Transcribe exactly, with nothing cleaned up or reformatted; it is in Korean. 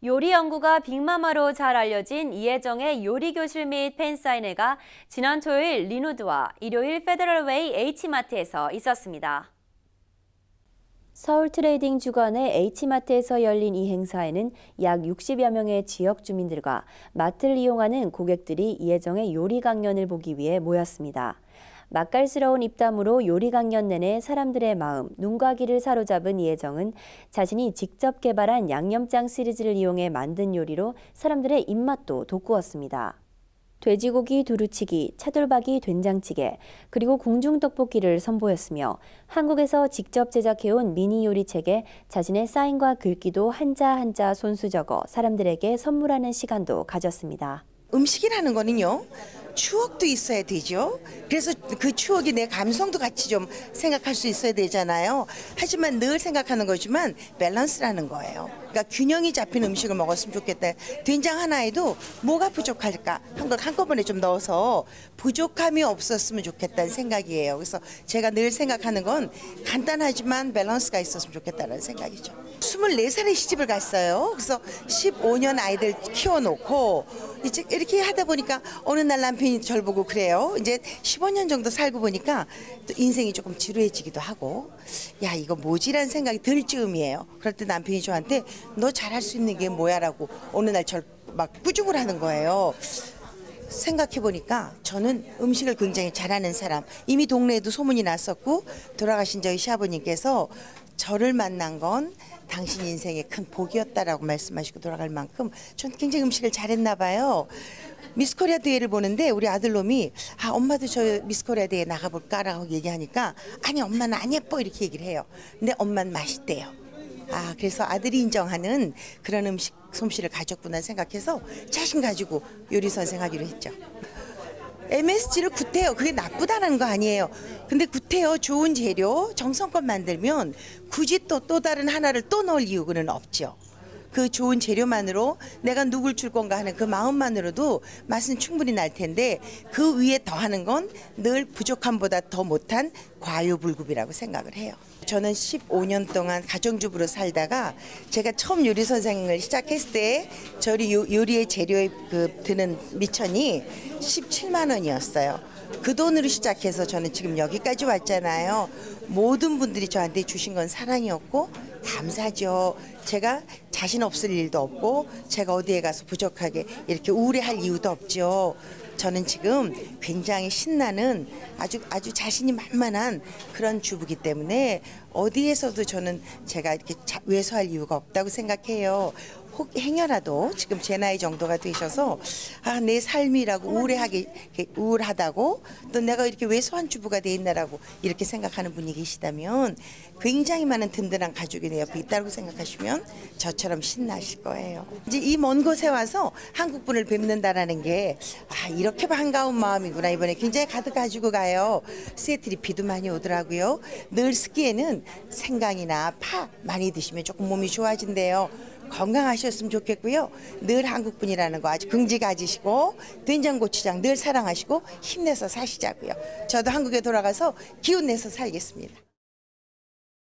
요리 연구가 빅마마로 잘 알려진 이혜정의 요리교실 및 팬사인회가 지난 토요일 리누드와 일요일 페더럴웨이 H마트에서 있었습니다. 서울 트레이딩 주간의 H마트에서 열린 이 행사에는 약 육십여 명의 지역 주민들과 마트를 이용하는 고객들이 이혜정의 요리 강연을 보기 위해 모였습니다. 맛깔스러운 입담으로 요리 강연 내내 사람들의 마음, 눈과 귀를 사로잡은 이혜정은 자신이 직접 개발한 양념장 시리즈를 이용해 만든 요리로 사람들의 입맛도 돋구었습니다. 돼지고기 두루치기, 차돌박이 된장찌개, 그리고 궁중떡볶이를 선보였으며 한국에서 직접 제작해온 미니 요리책에 자신의 사인과 글귀도 한자 한자 손수 적어 사람들에게 선물하는 시간도 가졌습니다. 음식이라는 거는요, 추억도 있어야 되죠. 그래서 그 추억이 내 감성도 같이 좀 생각할 수 있어야 되잖아요. 하지만 늘 생각하는 거지만 밸런스라는 거예요. 그러니까 균형이 잡힌 음식을 먹었으면 좋겠다. 된장 하나에도 뭐가 부족할까 한 걸 한꺼번에 좀 넣어서 부족함이 없었으면 좋겠다는 생각이에요. 그래서 제가 늘 생각하는 건 간단하지만 밸런스가 있었으면 좋겠다는 생각이죠. 스물네 살에 시집을 갔어요. 그래서 십오 년 아이들 키워놓고 이제 이렇게 하다 보니까 어느 날 남편이 저를 보고 그래요. 이제 십오 년 정도 살고 보니까 또 인생이 조금 지루해지기도 하고, 야 이거 뭐지라는 생각이 들 즈음이에요. 그럴 때 남편이 저한테 너 잘할 수 있는 게 뭐야라고 어느 날 저를 막 꾸중을 하는 거예요. 생각해 보니까 저는 음식을 굉장히 잘하는 사람, 이미 동네에도 소문이 났었고 돌아가신 저희 시아버님께서 저를 만난 건 당신 인생의 큰 복이었다라고 말씀하시고 돌아갈 만큼 전 굉장히 음식을 잘했나 봐요. 미스코리아 대회를 보는데 우리 아들놈이 아 엄마도 저 미스코리아 대회 나가볼까라고 얘기하니까 아니 엄마는 안 예뻐 이렇게 얘기를 해요. 근데 엄마는 맛있대요. 아 그래서 아들이 인정하는 그런 음식 솜씨를 가졌구나 생각해서 자신 가지고 요리 선생하기로 했죠. 엠에스지를 굿해요. 그게 나쁘다는 거 아니에요. 근데 굿해요. 좋은 재료, 정성껏 만들면 굳이 또, 또 다른 하나를 또 넣을 이유는 없죠. 그 좋은 재료만으로 내가 누굴 줄 건가 하는 그 마음만으로도 맛은 충분히 날 텐데 그 위에 더하는 건 늘 부족함보다 더 못한 과유불급이라고 생각을 해요. 저는 십오 년 동안 가정주부로 살다가 제가 처음 요리 선생을 시작했을 때 저희 요리의 재료에 그 드는 미천이 십칠만 원이었어요. 그 돈으로 시작해서 저는 지금 여기까지 왔잖아요. 모든 분들이 저한테 주신 건 사랑이었고 감사죠. 제가 자신 없을 일도 없고 제가 어디에 가서 부족하게 이렇게 우울해할 이유도 없죠. 저는 지금 굉장히 신나는 아주 아주 자신이 만만한 그런 주부기 때문에 어디에서도 저는 제가 이렇게 외소할 이유가 없다고 생각해요. 혹 행여라도 지금 제 나이 정도가 되셔서 아, 내 삶이라고 우울해하게 우울하다고 또 내가 이렇게 왜소한 주부가 돼 있나라고 이렇게 생각하는 분이 계시다면 굉장히 많은 든든한 가족이 내 옆에 있다고 생각하시면 저처럼 신나실 거예요. 이제 이 먼 곳에 와서 한국 분을 뵙는다라는 게 아, 이렇게 반가운 마음이구나. 이번에 굉장히 가득 가지고 가요. 시애틀이 비도 많이 오더라고요. 늘 스키에는 생강이나 파 많이 드시면 조금 몸이 좋아진대요. 건강하셨으면 좋겠고요. 늘 한국분이라는 거 아주 긍지 가지시고 된장고추장 늘 사랑하시고 힘내서 사시자고요. 저도 한국에 돌아가서 기운 내서 살겠습니다.